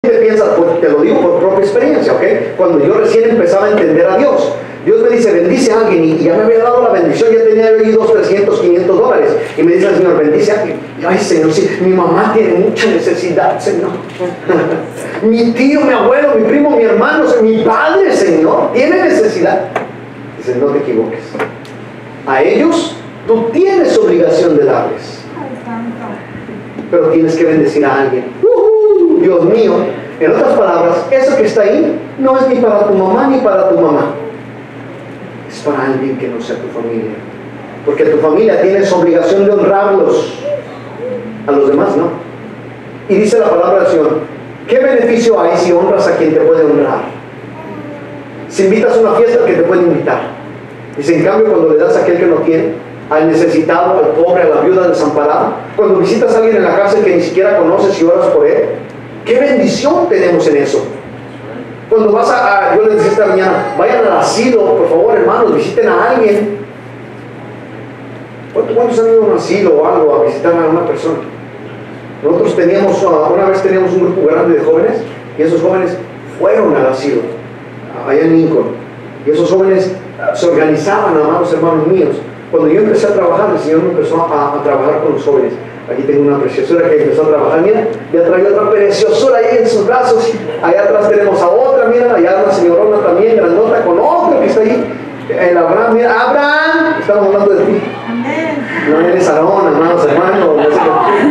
piensa, pues, te lo digo por propia experiencia, ¿ok? Cuando yo recién empezaba a entender a Dios, Dios me dice, bendice a alguien, y ya me había dado la bendición, ya tenía ahí 200, 300, 500 dólares, y me dice el Señor, bendice a alguien. Ay, Señor, sí, mi mamá tiene mucha necesidad, Señor. Mi tío, mi abuelo, mi primo, mi hermano, mi padre, Señor, tiene necesidad. Dice, no te equivoques. A ellos, tú tienes obligación de darles. Pero tienes que bendecir a alguien. Dios mío. En otras palabras, eso que está ahí no es ni para tu mamá ni para tu mamá. Es para alguien que no sea tu familia. Porque tu familia tienes obligación de honrarlos. A los demás no. Y dice la palabra del Señor, ¿qué beneficio hay si honras a quien te puede honrar? Si invitas a una fiesta, que te puede invitar. Dice, en cambio, cuando le das a aquel que no tiene, al necesitado, al pobre, a la viuda desamparada, cuando visitas a alguien en la cárcel que ni siquiera conoces y oras por él, ¿qué bendición tenemos en eso? Cuando vas yo les decía esta mañana, vayan al asilo, por favor, hermanos, visiten a alguien. ¿Cuántos han ido a un asilo o algo a visitar a una persona? Nosotros teníamos, una vez teníamos un grupo grande de jóvenes, y esos jóvenes fueron al asilo, allá en Lincoln, y esos jóvenes se organizaban, amados hermanos míos. Cuando yo empecé a trabajar, el Señor me empezó a trabajar con los jóvenes. Aquí tengo una preciosura que empezó a trabajar, mira, ya trae otra preciosura ahí en sus brazos. Allá atrás tenemos a otra, mira, allá una señorona también, grandota, con otro que está ahí. El Abraham, mira, Abraham, estamos hablando de ti. No eres Aarón, hermanos, hermanos. No sé.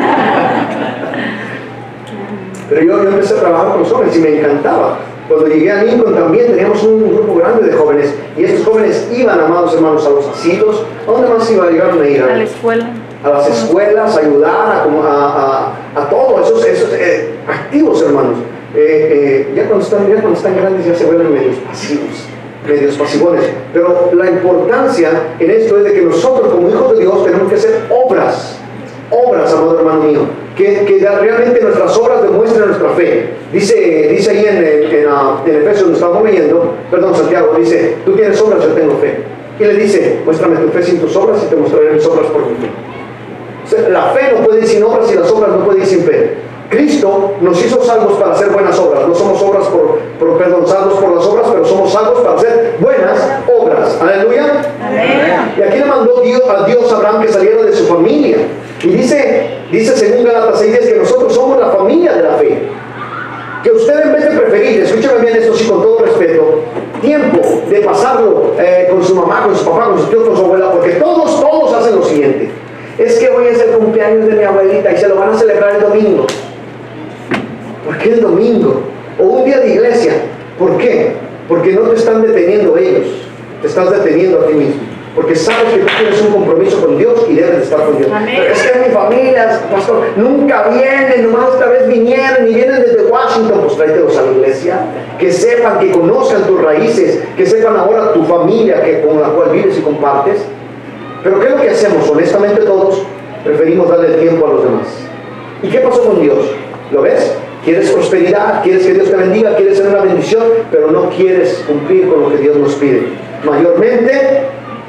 Pero yo empecé a trabajar con los jóvenes y me encantaba. Cuando llegué a Lincoln también teníamos un grupo grande de jóvenes, y estos jóvenes iban, amados hermanos, a los asilos. ¿A dónde más llegaron a ir? A la escuela. A las escuelas, a ayudar a todos esos activos, hermanos. Ya cuando están grandes ya se vuelven medios pasivones. Pero la importancia en esto es de que nosotros como hijos de Dios tenemos que hacer obras, amado hermano mío, que realmente nuestras obras demuestren nuestra fe. Dice ahí en Efesios, donde estamos leyendo, Santiago, dice, tú tienes obras, yo tengo fe. Y le dice, muéstrame tu fe sin tus obras y te mostraré mis obras por mi fe. O sea, la fe no puede ir sin obras y las obras no pueden ir sin fe. Cristo nos hizo salvos para hacer buenas obras. No somos salvos por las obras, pero somos salvos para hacer buenas obras. Aleluya. Amén. Y aquí le mandó a Dios a Abraham que saliera de su familia. Y dice según Gálatas 6:10 que nosotros somos la familia de la fe. Que usted, en vez de preferir, escúchame bien esto sí con todo respeto, tiempo de pasarlo con su mamá, con su papá, con su tío, con su abuela, porque todos hacen lo siguiente. Es que hoy es el cumpleaños de mi abuelita y se lo van a celebrar el domingo. ¿Por qué el domingo? O un día de iglesia. ¿Por qué? Porque no te están deteniendo ellos, te estás deteniendo a ti mismo. Porque sabes que tú tienes un compromiso con Dios y debes de estar con Dios. Pero es que mi familia, pastor, nunca vienen, nomás esta vez vinieron y vienen desde Washington. Pues tráetelos a la iglesia, que sepan, que conozcan tus raíces, que sepan ahora tu familia con la cual vives y compartes. Pero ¿qué es lo que hacemos? Honestamente todos preferimos darle el tiempo a los demás. ¿Y qué pasó con Dios? ¿Lo ves? Quieres prosperidad, quieres que Dios te bendiga, quieres ser una bendición, pero no quieres cumplir con lo que Dios nos pide. Mayormente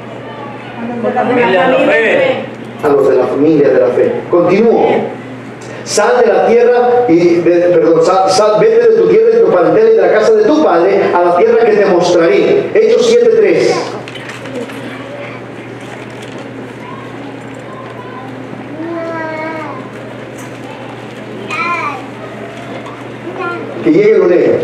a los de la familia de la fe. Continúo. Sal de la tierra vete de tu tierra y de tu parentela y de la casa de tu padre a la tierra que te mostraré. Hechos 7:3. Que llegue lo lea.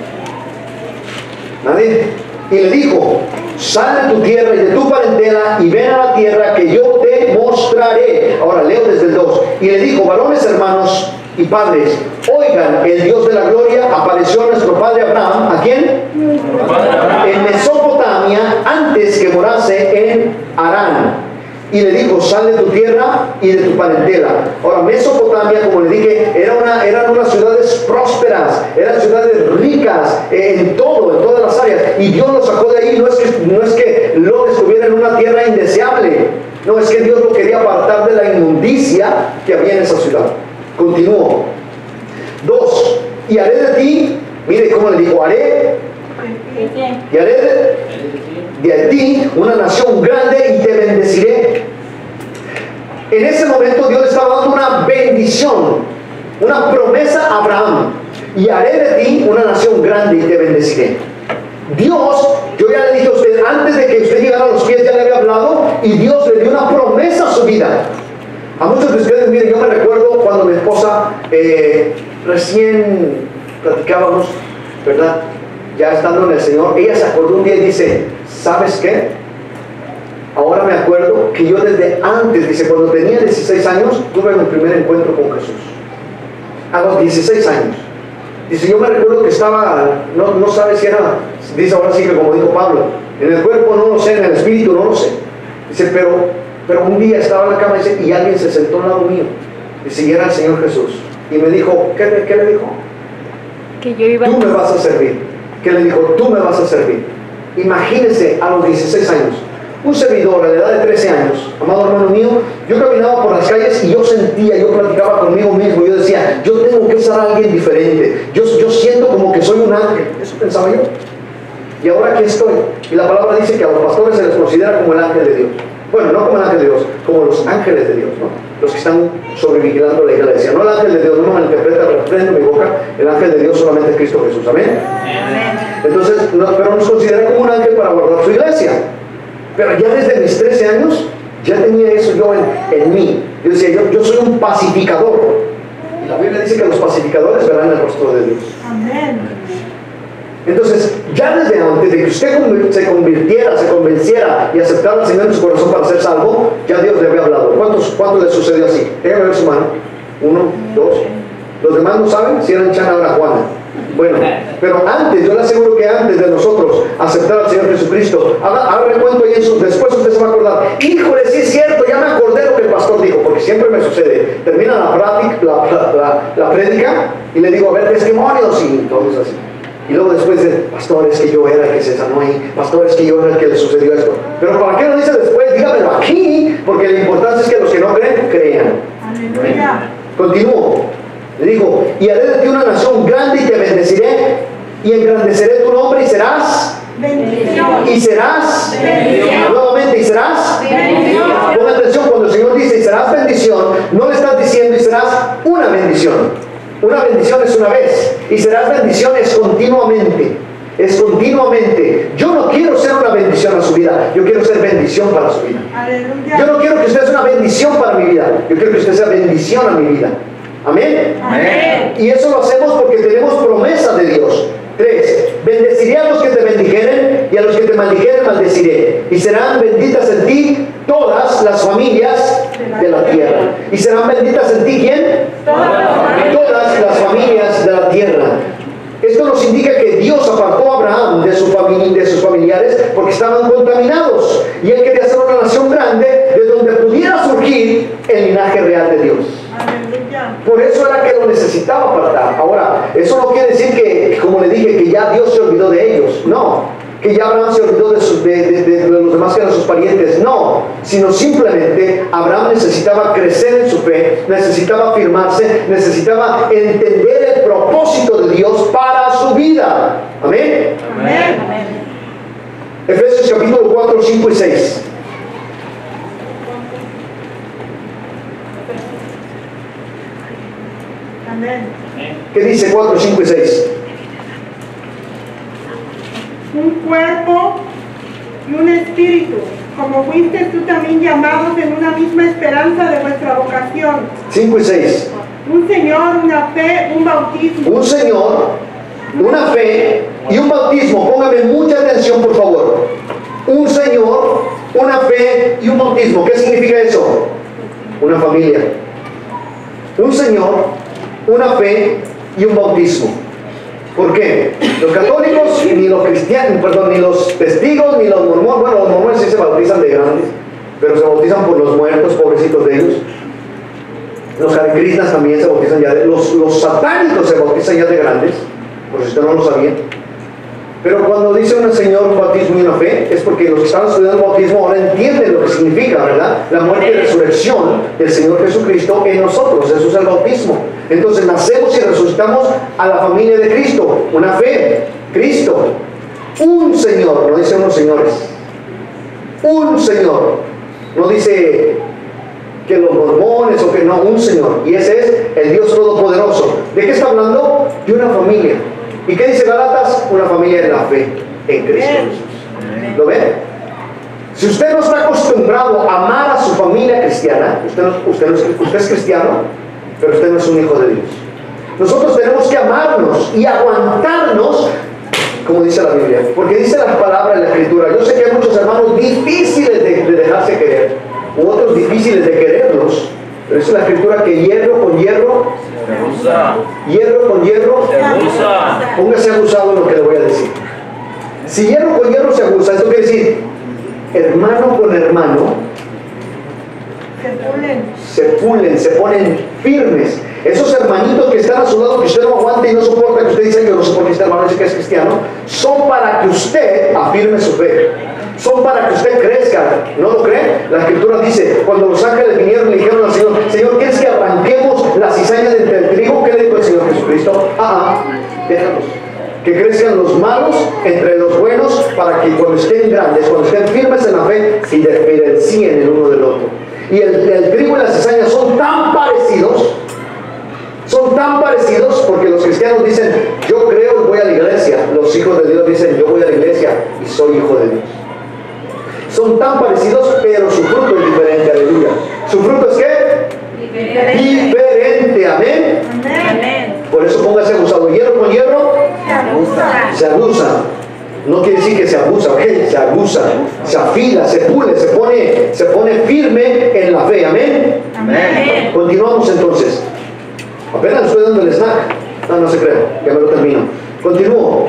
¿Nadie? Y le dijo, sal de tu tierra y de tu parentela y ven a la tierra que yo te mostraré. Ahora leo desde el 2. Y le dijo, varones hermanos y padres, oigan, el Dios de la gloria apareció a nuestro padre Abraham. ¿A quién? En Mesopotamia, antes que morase en Harán. Y le dijo, sal de tu tierra y de tu parentela. Ahora, Mesopotamia, como le dije, eran unas ciudades prósperas, eran ciudades ricas en todas las áreas. Y Dios lo sacó de ahí. No es que Lot estuviera en una tierra indeseable. No, es que Dios lo quería apartar de la inmundicia que había en esa ciudad. Continúo. 2. Y haré de ti, mire cómo le dijo, y haré de ti una nación grande y te bendeciré. En ese momento Dios le estaba dando una bendición, una promesa a Abraham. y haré de ti una nación grande y te bendeciré. Dios, yo ya le dije a usted, antes de que usted llegara a los pies ya le había hablado, y Dios le dio una promesa a su vida. A muchos de ustedes, miren, yo me recuerdo cuando mi esposa recién platicábamos, ¿verdad? Ya estando en el Señor, ella se acordó un día y dice, ¿sabes qué? Ahora me acuerdo que yo desde antes, dice, cuando tenía 16 años, tuve mi primer encuentro con Jesús. A los 16 años. Dice, yo me recuerdo que estaba, no sabe si era, dice ahora sí que como dijo Pablo, en el cuerpo no lo sé, en el espíritu no lo sé. Dice, pero un día estaba en la cama, dice, y alguien se sentó al lado mío. Dice, y era el Señor Jesús. Y me dijo, ¿qué le dijo? Que yo iba tú me vas a servir. ¿Qué le dijo? Tú me vas a servir. Imagínese a los 16 años. Un servidor a la edad de 13 años, amado hermano mío, yo caminaba por las calles y yo sentía, yo platicaba conmigo mismo, yo decía, yo tengo que ser alguien diferente, yo siento como que soy un ángel, eso pensaba yo. Y ahora aquí estoy, y la palabra dice que a los pastores se les considera como el ángel de Dios. Bueno, no como el ángel de Dios, como los ángeles de Dios, ¿no? Los que están sobrevigilando la iglesia. No el ángel de Dios, no me interpreta, refrendo mi boca, el ángel de Dios solamente es Cristo Jesús, ¿amén? Entonces, pero nos considera como un ángel para guardar su iglesia. Pero ya desde mis 13 años, ya tenía eso yo en mí. Yo decía, yo soy un pacificador. Y la Biblia dice que los pacificadores verán el rostro de Dios. Amén. Entonces, ya desde antes de que usted se convirtiera, se convenciera y aceptara al Señor en su corazón para ser salvo, ya Dios le había hablado. ¿Cuántos le sucedió así? Déjame ver su mano. 1, 2. Los demás no saben si eran Chana o era Juana. Bueno, pero antes, yo le aseguro que antes de nosotros aceptar al Señor Jesucristo, haga recuento y eso, después usted se va a acordar, híjole, sí es cierto, ya me acordé lo que el pastor dijo, porque siempre me sucede. Termina la prédica y le digo, a ver, testimonios y todos así. Y luego después de, pastor, es que yo era el que se sanó ahí, pastor, es que yo era el que le sucedió esto. Pero ¿para qué lo dice después? Dígamelo aquí, porque la importancia es que los que no creen, crean. Aleluya. Continúo. Le digo, y haré de ti una nación grande y te bendeciré, y engrandeceré tu nombre y serás bendición. Y serás bendición. Nuevamente, y serás bendición. Ponga atención, cuando el Señor dice y serás bendición, no le estás diciendo y serás una bendición. Una bendición es una vez, y serás bendiciones continuamente. Es continuamente. Yo no quiero ser una bendición a su vida, yo quiero ser bendición para su vida. Aleluya. Yo no quiero que usted sea una bendición para mi vida, yo quiero que usted sea bendición a mi vida. Amén. Amén. Y eso lo hacemos porque tenemos promesa de Dios. 3. Bendeciré a los que te bendijeren, y a los que te maldijeren maldeciré. Y serán benditas en ti todas las familias de la tierra. ¿Y serán benditas en ti quién? Todas las familias de la tierra. Esto nos indica que Dios apartó a Abraham de su familia y de sus familiares porque estaban contaminados. Y él quería hacer una nación grande de donde pudiera surgir el linaje real de Dios. Por eso era que lo necesitaba apartar. Ahora, eso no quiere decir que, como le dije, que ya Dios se olvidó de ellos. No. Que ya Abraham se olvidó de los demás que eran sus parientes. No. Sino simplemente Abraham necesitaba crecer en su fe, necesitaba afirmarse, necesitaba entender el propósito de Dios para su vida. Amén. Amén. Efesios capítulo 4, 5 y 6. ¿Qué dice 4, 5 y 6? Un cuerpo y un espíritu, como fuiste tú también llamados en una misma esperanza de vuestra vocación. 5 y 6. Un Señor, una fe, un bautismo. Un Señor, una fe y un bautismo. Póngame mucha atención, por favor. Un Señor, una fe y un bautismo. ¿Qué significa eso? Una familia. Un Señor, una fe y un bautismo. ¿Por qué? Los católicos, ni los cristianos, perdón, ni los testigos, ni los mormones, bueno, los mormones sí se bautizan de grandes, pero se bautizan por los muertos, pobrecitos de ellos. Los Hare Krishnas también se bautizan ya los satánicos se bautizan ya de grandes, por si usted no lo sabía. Pero cuando dice un Señor, un bautismo y una fe, es porque los que están estudiando el bautismo ahora entienden lo que significa, ¿verdad? La muerte y resurrección del Señor Jesucristo en nosotros. Eso es el bautismo. Entonces nacemos y resucitamos a la familia de Cristo. Una fe, Cristo. Un Señor, no dice unos señores. Un Señor. No dice que los mormones o que no, un Señor. Y ese es el Dios Todopoderoso. ¿De qué está hablando? de una familia. ¿Y qué dice Gálatas? Una familia en la fe, en Cristo Jesús. ¿Lo ven? Si usted no está acostumbrado a amar a su familia cristiana, usted es cristiano, pero usted no es un hijo de Dios. Nosotros tenemos que amarnos y aguantarnos, como dice la Biblia, porque dice las palabras de la Escritura. Yo sé que hay muchos hermanos difíciles de dejarse querer, u otros difíciles de quererlos, pero dice la Escritura que hierro con hierro se usa. Hierro con hierro se usa. Póngase abusado en lo que le voy a decir. Si hierro con hierro se abusa, esto quiere decir hermano con hermano se pulen, se ponen firmes. Esos hermanitos que están a su lado, que usted no aguanta y no soporta, que usted dice que no soporta, este hermano dice que es cristiano, son para que usted afirme su fe. Son para que usted crezca. ¿No lo cree? La Escritura dice, cuando los ángeles vinieron y le dijeron al Señor, Señor, ¿quieres que arranquemos la cizaña de entre el trigo? ¿Qué le dijo el Señor Jesucristo? Déjalos. Que crezcan los malos entre los buenos, para que cuando estén grandes, cuando estén firmes en la fe, se diferencien el uno del otro. Y el trigo y la cizaña son tan parecidos porque los cristianos dicen, yo creo y voy a la iglesia. Los hijos de Dios dicen, yo voy a la iglesia y soy hijo de Dios. Son tan parecidos, pero su fruto es diferente, aleluya. ¿Su fruto es qué? Diferente, amén. Por eso póngase abusado. Hierro con hierro se abusa. No quiere decir que se abusa, ¿ok? Se abusa, se afila, se pule, se pone firme en la fe, amén. Continuamos entonces. Apenas estoy dando el snack. No se crea, ya me lo termino. Continúo.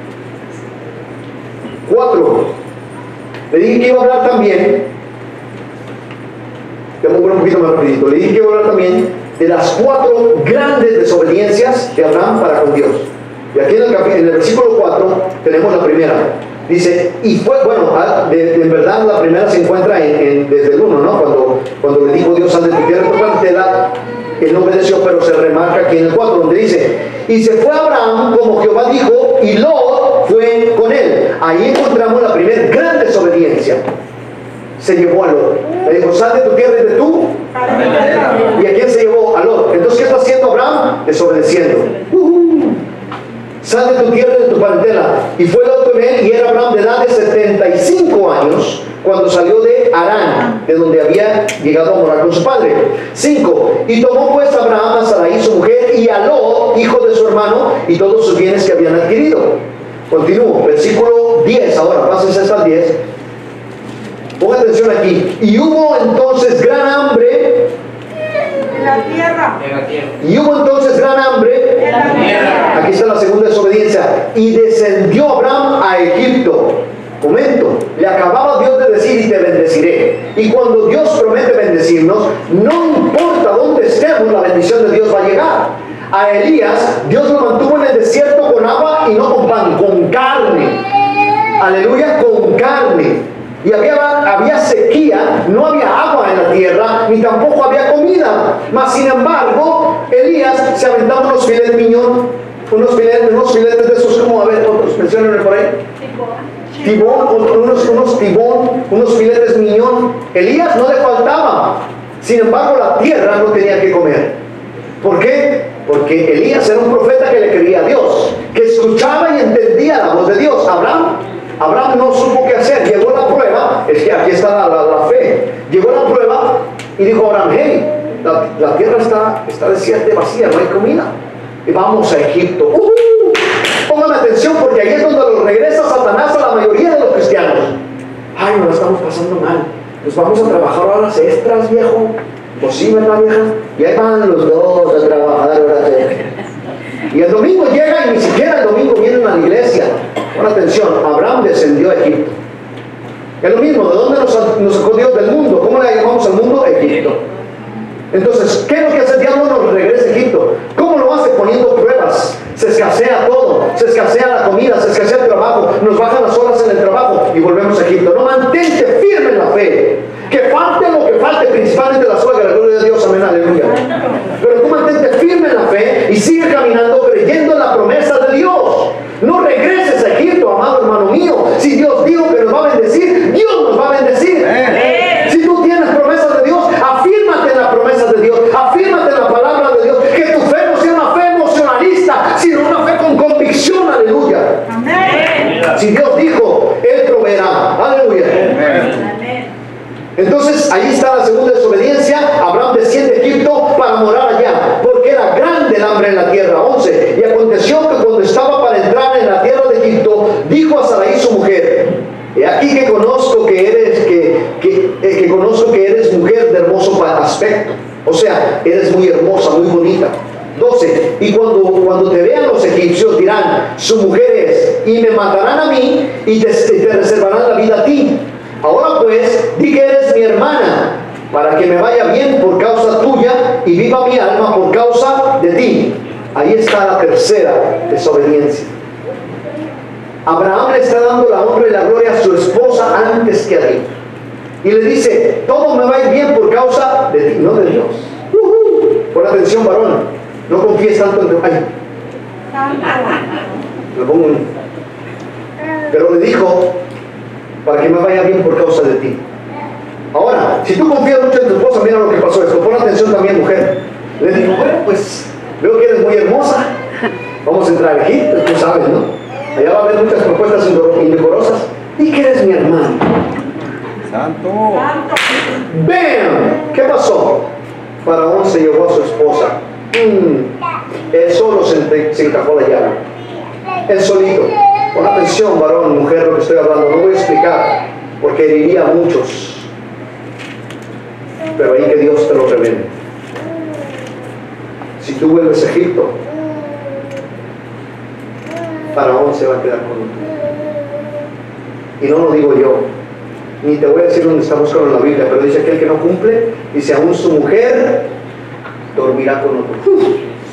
4. Le dije que iba a hablar también. Voy a mover un poquito más rapidito. Le dije que iba a hablar también de las 4 grandes desobediencias de Abraham para con Dios. Y aquí en el versículo 4 tenemos la primera. Dice, y fue, bueno, en verdad la primera se encuentra desde el 1, ¿no? Cuando le dijo Dios, sal de tu tierra, él no obedeció, pero se remarca aquí en el 4, donde dice, y se fue Abraham como Jehová dijo, y Lot fue con él. Ahí encontramos la primera gran desobediencia. Se llevó a Lot. Le dijo, sal de tu tierra y de tú. ¿Y a quién se llevó? A Lot. Entonces, ¿qué está haciendo Abraham? Desobedeciendo. Sal de tu tierra y de tu parentela. Y fue Lot con él, y era Abraham de edad de 75 años cuando salió de Harán, de donde había llegado a morar con su padre. 5. Y tomó pues Abraham a Sarai su mujer y a Lot, hijo de su hermano, y todos sus bienes que habían adquirido. Continúo, versículo 10. Ahora pásense hasta el 10. Ponga atención aquí. Y hubo entonces gran hambre en la tierra. Y hubo entonces gran hambre En la tierra. Aquí está la segunda desobediencia. Y descendió Abraham a Egipto. Momento, le acababa Dios de decir, y te bendeciré. Y cuando Dios promete bendecirnos, no importa dónde estemos, la bendición de Dios va a llegar. A Elías, Dios lo mantuvo en el desierto con agua y no con pan, con carne. Aleluya, con carne. Y había sequía, no había agua en la tierra, ni tampoco había comida. Mas sin embargo, Elías se aventaba unos filetes miñón, unos filetes de esos, como, a ver, otros, menciónenme por ahí. Tibón, unos filetes miñón. Elías no le faltaba. Sin embargo, la tierra no tenía que comer. ¿Por qué? Porque Elías era un profeta que le creía a Dios, que escuchaba y entendía la voz de Dios. Abraham no supo qué hacer. Llegó la prueba, es que aquí está la fe. Llegó la prueba y dijo Abraham, hey, la tierra está desierta y vacía, no hay comida. Y vamos a Egipto. Póngame atención, porque ahí es donde los regresa Satanás a la mayoría de los cristianos. Ay, nos la estamos pasando mal. Pues vamos a trabajar horas extras, viejo. Pues sí, ¿verdad, vieja? Y ahí van los dos a trabajar horas extras. Y el domingo llega y ni siquiera el domingo vienen a la iglesia. Pon atención, Abraham descendió a Egipto. Es lo mismo, ¿de dónde nos sacó Dios? Del mundo. ¿Cómo le llamamos al mundo? Egipto. Entonces, ¿qué es lo que hace el diablo? Nos regresa a Egipto. ¿Cómo lo hace? Poniendo pruebas. Se escasea todo. Se escasea la comida, se escasea el trabajo. Nos bajan las horas en el trabajo y volvemos a Egipto. No, mantente firme en la fe. Que falte lo que falte, principalmente la suegra, la gloria de Dios, amén, aleluya. Pero tú mantente firme en la fe y sigue caminando creyendo en la promesa de Dios. No regreses a Egipto, amado hermano mío. Si Dios dijo que nos va a bendecir, Dios nos va a bendecir. Si tú tienes promesas de Dios, afírmate en la promesa de Dios. Afírmate en la palabra de Dios. Que tu fe no sea una fe emocionalista, sino una Aleluya. Amén. Si Dios dijo, Él proveerá. Aleluya. Entonces ahí está la segunda desobediencia. Abraham desciende a Egipto para morar allá, porque era grande el hambre en la tierra. 11. Y aconteció que cuando estaba para entrar en la tierra de Egipto, dijo a Sarai su mujer: he aquí que conozco que eres mujer de hermoso aspecto. O sea, eres muy hermosa, muy bonita. 12. Y cuando te vean los egipcios dirán: su mujer es, y me matarán a mí, y te reservarán la vida a ti. Ahora pues, di que eres mi hermana, para que me vaya bien por causa tuya, y viva mi alma por causa de ti. Ahí está la tercera desobediencia. Abraham le está dando la honra y la gloria a su esposa antes que a Dios. Y le dice: todo me va a ir bien por causa de ti, no de Dios. Pon atención, varón. No confíes tanto en Dios. Ay, lo pongo un... Pero le dijo: para que me vaya bien por causa de ti. Ahora, si tú confías mucho en tu esposa, mira lo que pasó esto. Pon atención también, mujer. Le dijo: bueno, pues veo que eres muy hermosa. Vamos a entrar aquí, tú sabes, ¿no? Allá va a haber muchas propuestas indecorosas. ¿Y que eres mi hermano? Santo. ¡Bam! ¿Qué pasó? Faraón se llevó a su esposa. Él solo se encajó la llaga. Él solito. Pon atención, varón, mujer, lo que estoy hablando. No voy a explicar, porque heriría a muchos. Pero ahí que Dios te lo revele. Si tú vuelves a Egipto, Faraón se va a quedar con tú. Y no lo digo yo, ni te voy a decir dónde está buscando en la Biblia, pero dice: aquel que no cumple, dice, aún su mujer dormirá con otro.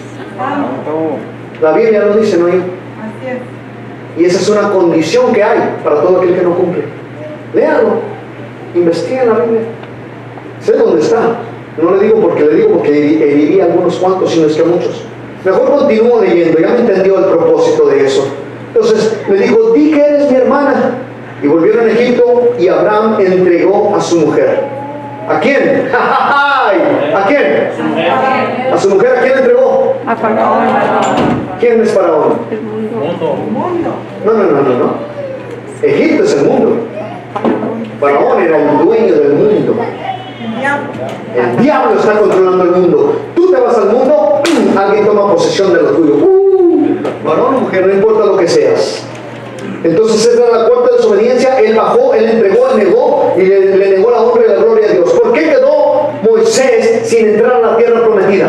La Biblia no dice, no yo. Así es. Y esa es una condición que hay para todo aquel que no cumple. Léalo, investiga en la Biblia. Sé dónde está. No le digo porque heriría a algunos cuantos, sino es que a muchos. Mejor continúo leyendo, ya me entendió el propósito de eso. Entonces le dijo: di que eres mi hermana. Y volvieron a Egipto, y Abraham entregó a su mujer. ¿A quién? ¿A quién? ¿A su mujer? ¿A quién entregó? A Faraón. ¿Quién es Faraón? El mundo. Mundo. No. Egipto es el mundo. Faraón era el dueño del mundo. El diablo. El diablo está controlando el mundo. Tú te vas al mundo, alguien toma posesión de lo tuyo. Varón o mujer, no importa lo que seas. Entonces esa era la cuarta desobediencia. Él bajó, él entregó, él negó, y le negó la honra y la gloria a Dios. ¿Por qué quedó Moisés sin entrar a la tierra prometida?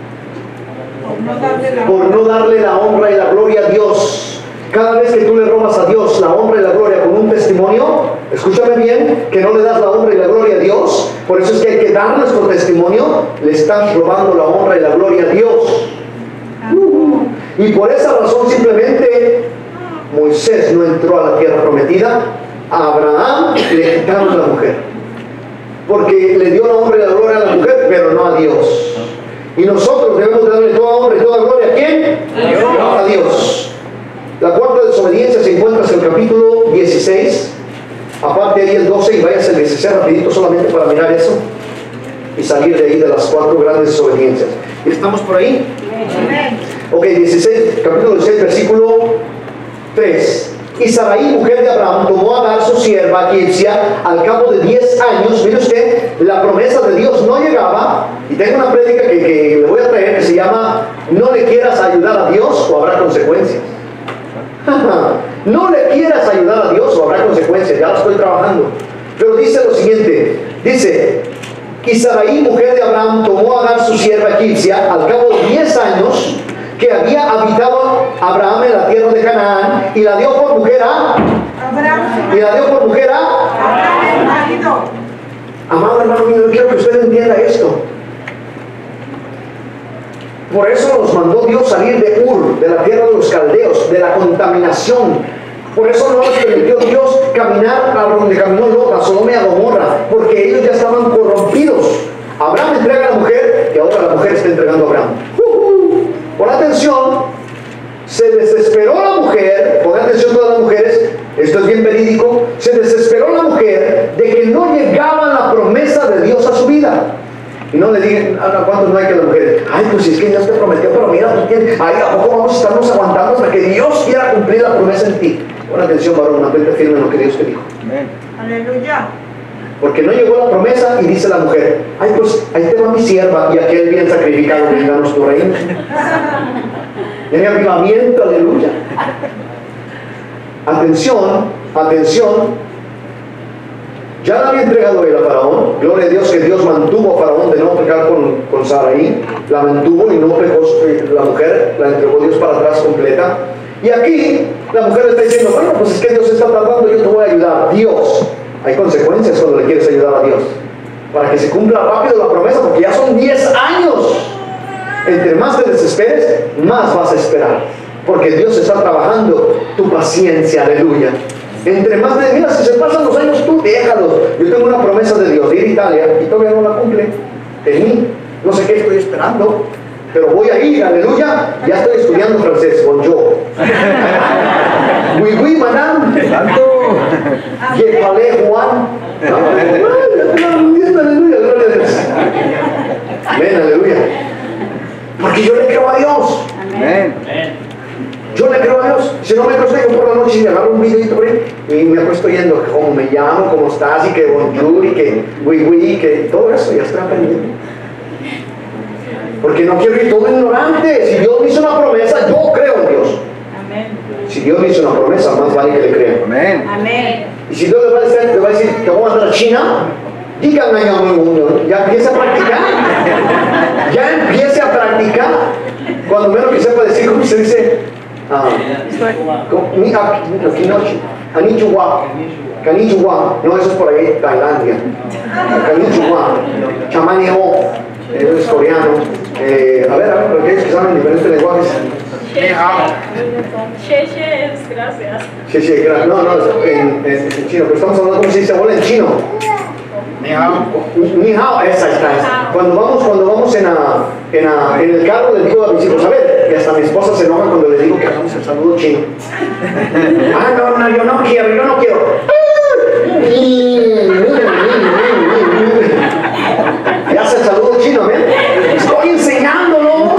Por no darle la honra y la gloria a Dios. Cada vez que tú le robas a Dios la honra y la gloria con un testimonio, escúchame bien, que no le das la honra y la gloria a Dios, por eso es que hay que dar nuestro testimonio, le estás robando la honra y la gloria a Dios. Y por esa razón simplemente Moisés no entró a la tierra prometida. A Abraham le quitaron la mujer, porque le dio la honra y la gloria a la mujer, pero no a Dios. Y nosotros debemos darle toda honra y toda gloria. ¿A quién? A Dios. La cuarta desobediencia se encuentra en el capítulo 16. Aparte ahí el 12, y váyase el 16 rapidito solamente para mirar eso y salir de ahí de las cuatro grandes desobediencias. ¿Y estamos por ahí? Ok, 16, capítulo 16, versículo 3. Y Sarai, mujer de Abraham, tomó a Agar su sierva egipcia al cabo de 10 años. Mire usted, la promesa de Dios no llegaba. Y tengo una prédica que le voy a traer que se llama: no le quieras ayudar a Dios o habrá consecuencias. No le quieras ayudar a Dios o habrá consecuencias. Ya lo estoy trabajando. Pero dice lo siguiente, dice: y Sarai, mujer de Abraham, tomó a Agar su sierva egipcia al cabo de 10 años que había habitado Abraham en la tierra de Canaán, y la dio por mujer a Abraham, su marido. Amado hermano mío, yo quiero que usted entienda esto. Por eso nos mandó Dios salir de Ur, de la tierra de los caldeos, de la contaminación. Por eso no les permitió Dios caminar a donde caminó Lot, a Sodoma y a Gomorra, porque ellos ya estaban corrompidos. Abraham entrega a la mujer, y ahora la mujer está entregando a Abraham. Pon atención, se desesperó la mujer. Pon atención todas las mujeres, esto es bien verídico. Se desesperó la mujer de que no llegaba la promesa de Dios a su vida. Y no le digan, ¿cuántos no hay que las mujeres? Ay, pues si es que Dios te prometió, pero mira, tú tienes, ay, ¿a poco vamos a estarnos aguantando hasta que Dios quiera cumplir la promesa en ti? Pon atención, varón, mantente firme en lo que Dios te dijo. Amén. Aleluya. Porque no llegó la promesa y dice la mujer, ay, pues ahí te va mi sierva y aquel bien sacrificado, venganos tu reino. En avivamiento, aleluya. Atención, atención. Ya la había entregado él a Faraón. Gloria a Dios que Dios mantuvo a Faraón de no pecar con Sarai. La mantuvo y no pecó la mujer. La entregó Dios para atrás completa. Y aquí la mujer le está diciendo, bueno, pues es que Dios está tardando, yo te voy a ayudar. Dios. Hay consecuencias cuando le quieres ayudar a Dios. Para que se cumpla rápido la promesa, porque ya son 10 años. Entre más te desesperes, más vas a esperar. Porque Dios está trabajando tu paciencia, aleluya. Entre más de, mira, si se pasan los años, tú déjalos. Yo tengo una promesa de Dios de ir a Italia y todavía no la cumple. En mí, no sé qué estoy esperando, pero voy a ir, aleluya. Ya estoy estudiando francés, bonjour. Oui, oui, madame. Santo. Je parle Juan. Aleluya, gloria a Dios. Amén, aleluya. Porque yo le creo a Dios. Amén. Yo le creo a Dios. Si no me acuesto yo por la noche y me agarro un videito por ahí y me acuesto yendo, cómo me llamo, cómo estás, y que bonjour, y que oui, que todo eso ya está aprendiendo. Porque no quiero ir todo ignorante. Si Dios me hizo una promesa, yo creo en Dios. Amén. Si Dios me hizo una promesa, más vale que le crean. Amén. Amén. Y si Dios le va a decir que vamos a andar a China, díganme, ya empiece a practicar. Ya empiece a practicar. Cuando menos que sepa decir, ¿cómo se dice? Kanichuwa, no, eso es por ahí, Tailandia. Kanichuwa, chamaneo, eso es coreano. A ver, para aquellos que saben diferentes lenguajes. Sheche es gracias. Sí, gracias. No, en chino, pero estamos hablando como se dice hola en chino. Ni hao, esa está. Cuando vamos en el carro, le digo a mis hijos, a ver, y hasta mi esposa se enoja cuando le digo que hagamos el saludo chino. No, yo no quiero. Ya hace el saludo chino, ¿ven? Estoy enseñándolos.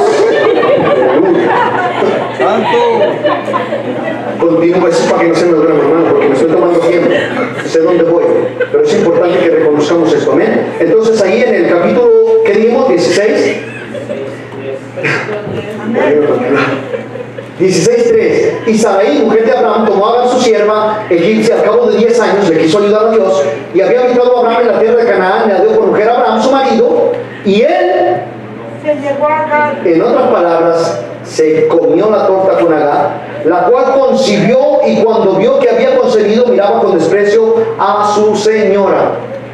Santo. Continúo, eso es para que no se me duerma, hermano, porque me estoy tomando tiempo. Sé dónde voy, pero es importante que reconozcamos esto, amén. Entonces ahí en el capítulo, ¿qué dimos? 16. 16:3. Y Sarai, mujer de Abraham, tomó a Agar su sierva egipcia. Al cabo de 10 años le quiso ayudar a Dios, y había habitado Abraham en la tierra de Canaán. Le dio por mujer a Abraham su marido, y él, Se llegó a Agar. en otras palabras, se comió la torta con Agar, la cual concibió, y cuando vio que había concebido, miraba con desprecio a su señora.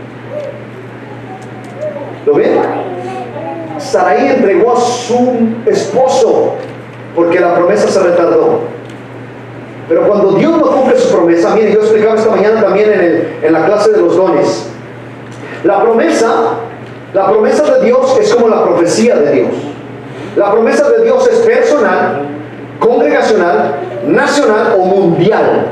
¿Lo ven? Sarai entregó a su esposo porque la promesa se retardó. Pero cuando Dios no cumple su promesa, mire, yo explicaba esta mañana también en la clase de los dones. La promesa de Dios es como la profecía de Dios. La promesa de Dios es personal, congregacional, nacional o mundial.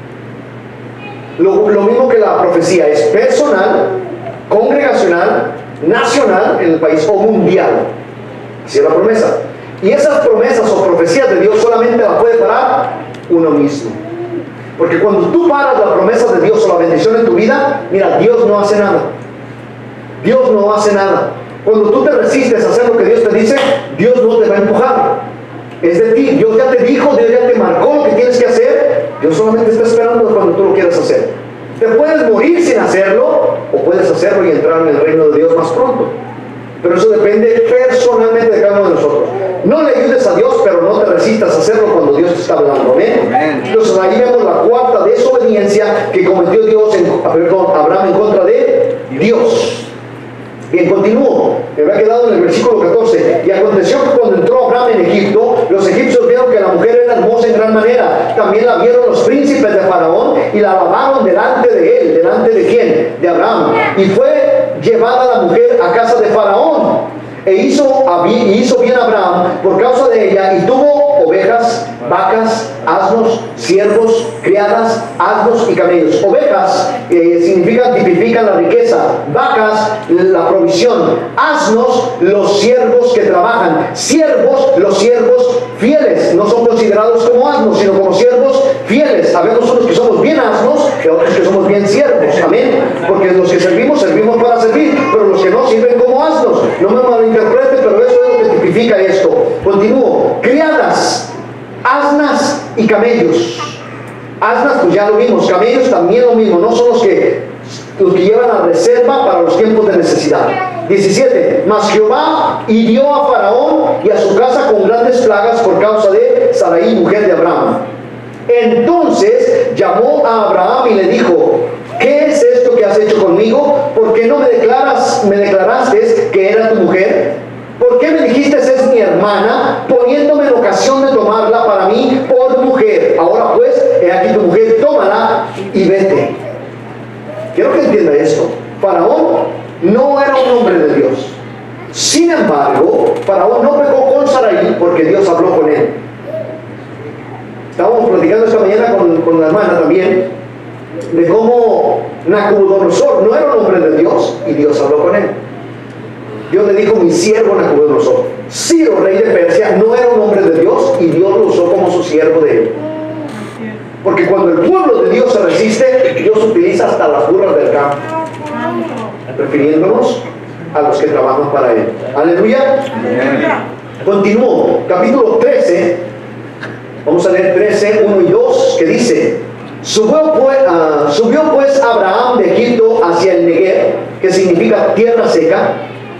Lo mismo que la profecía es personal, congregacional, nacional en el país o mundial. Así es la promesa. Y esas promesas o profecías de Dios solamente las puede parar uno mismo. Porque cuando tú paras la promesa de Dios o la bendición en tu vida, mira, Dios no hace nada. Dios no hace nada. Cuando tú te resistes a hacer lo que Dios te dice, Dios no te va a empujar. Es de ti. Dios ya te dijo, Dios ya te marcó lo que tienes que hacer. Dios solamente está esperando cuando tú lo quieras hacer. Te puedes morir sin hacerlo, o puedes hacerlo y entrar en el reino de Dios más pronto. Pero eso depende personalmente de cada uno de nosotros. No le ayudes a Dios, pero no te resistas a hacerlo cuando Dios te está hablando. ¿Amén? Entonces ahí vemos la cuarta desobediencia que cometió Abraham en contra de Dios. Bien, continúo. Me había quedado en el versículo 14. Y aconteció que cuando entró Abraham en Egipto, los egipcios vieron que la mujer era hermosa en gran manera. También la vieron los príncipes de Faraón y la alabaron delante de él. ¿Delante de quién? De Abraham. Y fue llevada la mujer a casa de Faraón. hizo bien Abraham por causa de ella, y tuvo ovejas, vacas, asnos, siervos, criadas, asnos y camellos. Ovejas tipifican la riqueza, vacas, la provisión, asnos, los siervos que trabajan, siervos, los siervos fieles. No son considerados como asnos, sino como siervos fieles. Sabemos unos que somos bien asnos y otros que somos bien siervos. Amén. Porque los que servimos para servir, pero los que no sirven como asnos. No me malinterprete, pero eso es lo que tipifica esto. Continúo. Criadas, asnas y camellos. Asnas, pues ya lo vimos. Camellos también lo mismo. No son los que llevan a reserva para los tiempos de necesidad. 17. Mas Jehová hirió a Faraón y a su casa con grandes plagas por causa de Sarai, mujer de Abraham. Entonces llamó a Abraham y le dijo: ¿qué es esto que has hecho conmigo? ¿Por qué no me declaraste que era tu mujer? ¿Por qué me dijiste es mi hermana, poniéndome en ocasión de tomarla para mí por mujer? Ahora pues, he aquí tu mujer, tómala y vete. Quiero que entienda esto. Faraón no era un hombre de Dios. Sin embargo, Faraón no pecó con Sarai porque Dios habló con él. Estábamos platicando esta mañana con la hermana también de cómo Nabucodonosor no era un hombre de Dios y Dios habló con él. Dios le dijo: mi siervo Nabucodonosor. Ciro, rey de Persia, no era un hombre de Dios y Dios lo usó como su siervo de él. Porque cuando el pueblo de Dios se resiste, Dios utiliza hasta las burras del campo, refiriéndonos a los que trabajan para él. Aleluya. Continúo, capítulo 13. Vamos a leer 13, 1 y 2, que dice: subió pues Abraham de Egipto hacia el Negev, que significa tierra seca,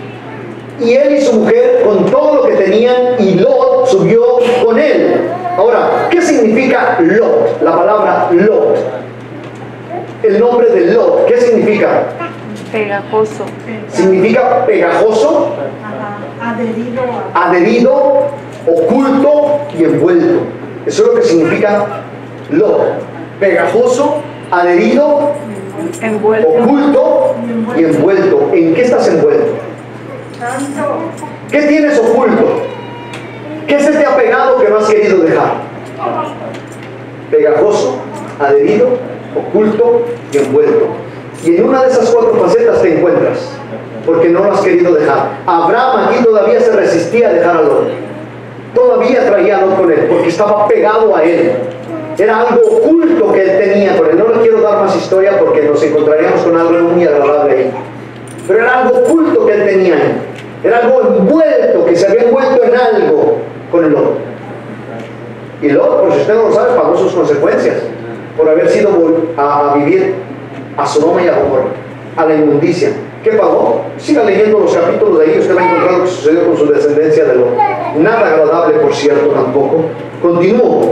y él y su mujer con todo lo que tenían, y Lot subió con él. Ahora, ¿qué significa Lot? La palabra Lot. El nombre de Lot, ¿qué significa? Pegajoso. Significa pegajoso, adherido, oculto y envuelto. Eso es lo que significa Lot. Pegajoso, adherido, oculto y envuelto. ¿En qué estás envuelto? ¿Qué tienes oculto? ¿Qué se te ha pegado que no has querido dejar? Pegajoso, adherido, oculto y envuelto. Y en una de esas 4 facetas te encuentras, porque no lo has querido dejar. Abraham aquí todavía se resistía a dejar a Lot. Todavía traía a Lot con él, porque estaba pegado a él. Era algo oculto que él tenía con él. No le quiero dar más historia porque nos encontraríamos con algo muy agradable ahí. Pero era algo oculto que él tenía ahí. Era algo envuelto, que se había envuelto en algo con el Lot. Y Lot, por si usted no lo sabe, pagó sus consecuencias por haber sido a vivir a Sodoma y a Gomorra, a la inmundicia. ¿Qué pagó? Siga leyendo los capítulos de ahí, usted va a encontrar lo que sucedió con su descendencia de Lot. Nada agradable, por cierto, tampoco. Continúo.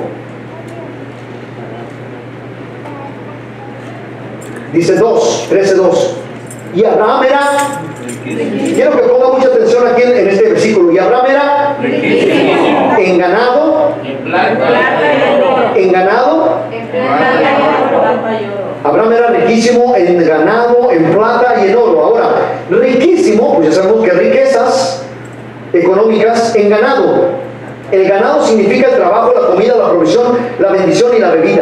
Dice 13:2. Y Abraham era, quiero que ponga mucha atención aquí en este versículo. Y Abraham era en ganado, Abraham era riquísimo en ganado, en plata y en oro. Ahora, riquísimo, pues ya sabemos que riquezas económicas en ganado. El ganado significa el trabajo, la comida, la provisión, la bendición y la bebida.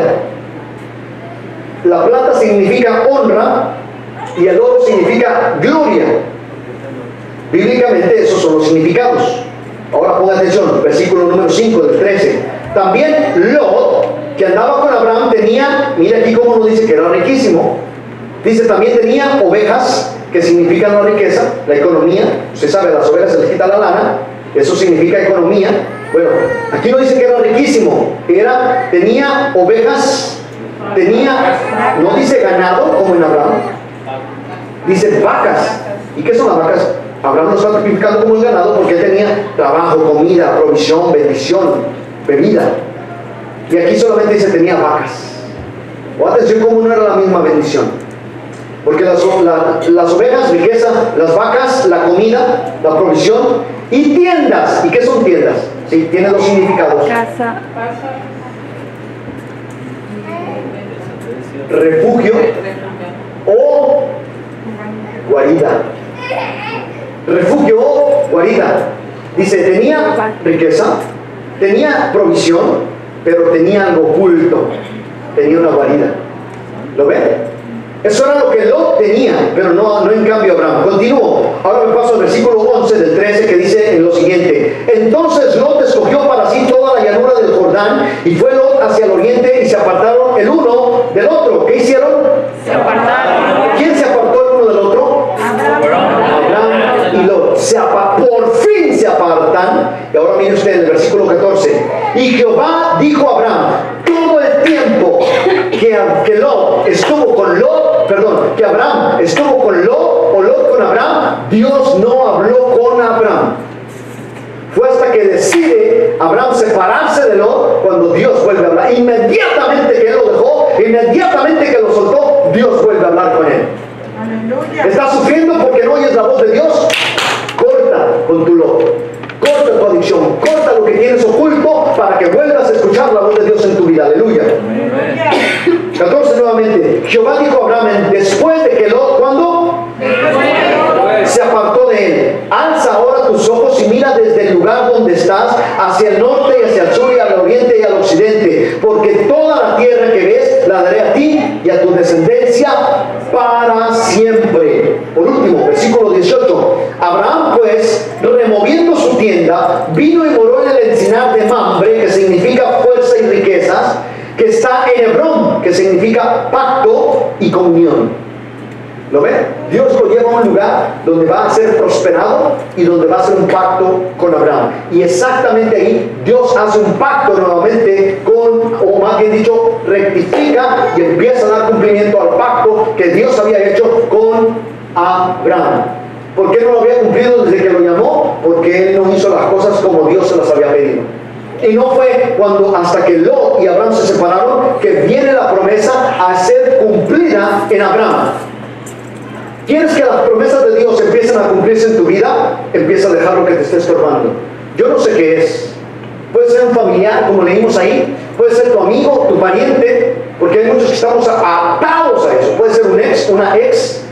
La plata significa honra y el oro significa gloria. Bíblicamente esos son los significados. Ahora ponga atención, versículo número 5 del 13. También Lot, que andaba con Abraham, tenía, mira aquí cómo nos dice que era riquísimo. Dice, también tenía ovejas, que significan la riqueza, la economía. Usted sabe, las ovejas se les quita la lana, eso significa economía. Bueno, aquí no dice que era riquísimo, tenía ovejas, no dice ganado como en Abraham, dice vacas. ¿Y qué son las vacas? Abraham no está tipificando como el ganado porque él tenía trabajo, comida, provisión, bendición, bebida. Y aquí solamente dice tenía vacas. O atención cómo no era la misma bendición. Porque las ovejas, riqueza, las vacas, la comida, la provisión y tiendas. ¿Y qué son tiendas? Sí, tiene dos significados. Casa. Refugio o guarida. Refugio guarida. Dice, tenía riqueza, tenía provisión, pero tenía algo oculto. Tenía una guarida. ¿Lo ven? Eso era lo que Lot tenía, pero no en cambio Abraham. Continúo. Ahora me paso al versículo 11 del 13 que dice en lo siguiente. Entonces Lot escogió para sí toda la llanura del Jordán y fue Lot hacia el oriente y se apartaron el uno del otro. ¿Qué hicieron? Se apartaron. ¿Quién se apartó el uno del otro? Abraham y Lot. Por fin se apartan. Y ahora mire usted en el versículo 14. Y Jehová dijo a Abraham, todo el tiempo que Lot estuvo con Lot, que Abraham estuvo con Lot o Lot con Abraham, Dios no habló con Abraham. Fue hasta que decide Abraham separarse de Lot cuando Dios vuelve a hablar. Inmediatamente que él lo dejó, inmediatamente que lo soltó, Dios vuelve a hablar con él. Aleluya. ¿Estás sufriendo porque no oyes la voz de Dios? Corta con tu Lot. Corta tu adicción, corta lo que tienes oculto para que vuelvas a escuchar la voz de Dios en tu vida. Aleluya. 14 nuevamente. Jehová dijo a Abraham, después de que Lot, ¿cuándo? Se apartó de él. Alza ahora tus ojos y mira desde el lugar donde estás hacia el norte y hacia el sur y al oriente y al occidente, porque toda la tierra que ves la daré a ti y a tu descendencia para siempre. Por último, versículo 18. Abraham pues, removiendo su tienda, vino y moró en el encinar de Mamre, que significa fuerza y riquezas, que está en Hebrón, que significa pacto y comunión. ¿Lo ven? Dios lo lleva a un lugar donde va a ser prosperado y donde va a hacer un pacto con Abraham. Y exactamente ahí Dios hace un pacto nuevamente o más bien dicho, rectifica y empieza a dar cumplimiento al pacto que Dios había hecho con Abraham. ¿Por qué no lo había cumplido desde que lo llamó? Porque él no hizo las cosas como Dios se las había pedido. Y no fue hasta que Lot y Abraham se separaron que viene la promesa a ser cumplida en Abraham. ¿Quieres que las promesas de Dios empiecen a cumplirse en tu vida? Empieza a dejar lo que te esté estorbando. Yo no sé qué es. Puede ser un familiar, como leímos ahí. Puede ser tu amigo, tu pariente. Porque hay muchos que estamos atados a eso. Puede ser un ex, una ex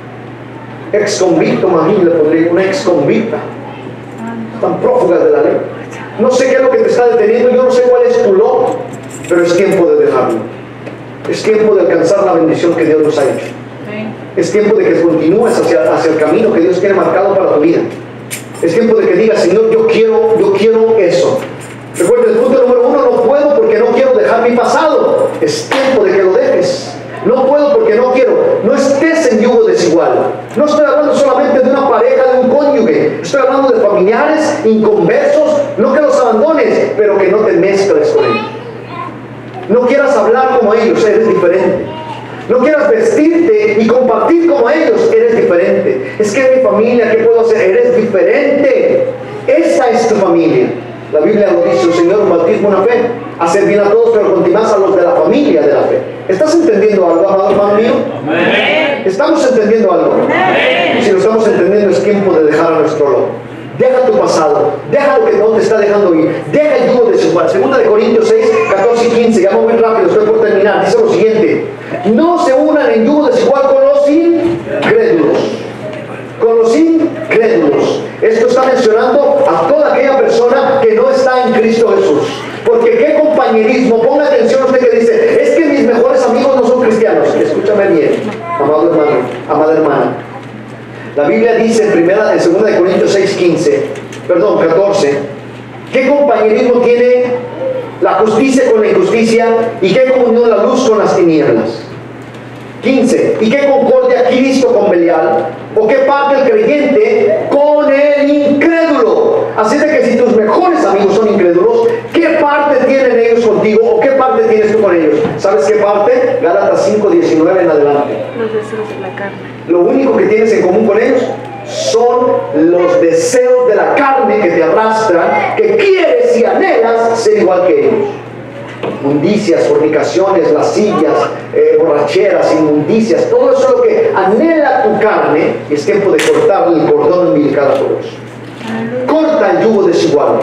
convicto, más bien le pondría una ex convicta. Tan prófugas de la ley. No sé qué es lo que te está deteniendo. Yo no sé cuál es tu Lot. Pero es tiempo de dejarlo. Es tiempo de alcanzar la bendición que Dios nos ha hecho. Es tiempo de que continúes hacia el camino que Dios tiene marcado para tu vida. Es tiempo de que digas, Señor, yo quiero eso. Recuerda, el punto número 1, no puedo porque no quiero dejar mi pasado. Es tiempo de que lo dejes. No puedo porque no quiero. No estés en yugo desigual. No estoy hablando solamente de una pareja, de un cónyuge. Estoy hablando de familiares, inconversos. No que los abandones, pero que no te mezcles con ellos. No quieras hablar como ellos, eres diferente. No quieras vestirte y compartir como ellos, eres diferente. Es que es mi familia, ¿qué puedo hacer? Eres diferente. Esta es tu familia. La Biblia lo dice, el Señor, un bautismo, una fe. Hacer bien a todos, pero continuar a los de la familia de la fe. ¿Estás entendiendo algo, amado hermano mío? Amén. ¿Estamos entendiendo algo? Amén. Si lo estamos entendiendo, es tiempo de dejar a nuestro Lot. Deja tu pasado, deja lo que no te está dejando ir, deja el yugo desigual. 2 Corintios 6, 14 y 15, ya muy rápido, estoy por terminar. Dice lo siguiente: no se unan en yugo desigual con los incrédulos. Con los incrédulos. Esto está mencionando a toda aquella persona que no está en Cristo Jesús. Porque qué compañerismo, ponga atención usted que dice, es que mis mejores amigos no son cristianos. Escúchame bien, amado hermano, amada hermana. La Biblia dice en 2 Corintios 6, 14, ¿qué compañerismo tiene la justicia con la injusticia? ¿Y qué comunión la luz con las tinieblas? 15, ¿y qué concordia Cristo con Belial? ¿O qué parte el creyente con el incrédulo? Así de que si tus mejores amigos son incrédulos, ¿qué parte tienen ellos contigo? ¿O qué parte tienes tú con ellos? ¿Sabes qué parte? Gálatas 5, 19 en adelante. Los deseos de la carne. Lo único que tienes en común con ellos son los deseos de la carne que te arrastran, que quieres y anhelas ser igual que ellos. Inmundicias, fornicaciones, lascivias, borracheras, inmundicias, todo eso es lo que anhela tu carne, y es tiempo de cortarle el cordón umbilical a todos. Corta el yugo desigual.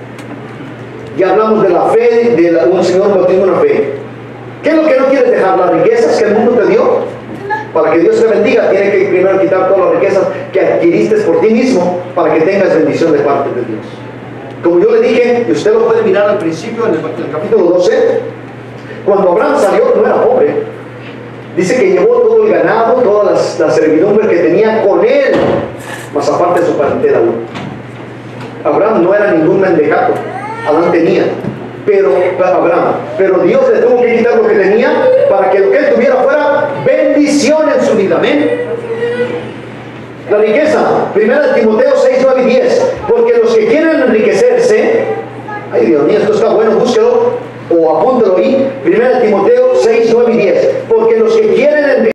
Ya hablamos de la fe, de un Señor bautismo, una fe. ¿Qué es lo que no quieres dejar? ¿Las riquezas que el mundo te dio? Para que Dios te bendiga, tiene que primero quitar todas las riquezas que adquiriste por ti mismo para que tengas bendición de parte de Dios. Como yo le dije, y usted lo puede mirar al principio, en el capítulo 12, cuando Abraham salió no era pobre. Dice que llevó todo el ganado, toda la servidumbre que tenía con él, más aparte de su parentela. Abraham no era ningún mendigato, Adán tenía. Pero Dios le tuvo que quitar lo que tenía para que lo que él tuviera fuera bendición en su vida. Amén. La riqueza, 1 Timoteo 6, 9 y 10. Porque los que quieren enriquecerse, ay Dios mío, esto está bueno, búsquelo o apúntelo ahí. 1 Timoteo 6, 9 y 10. Porque los que quieren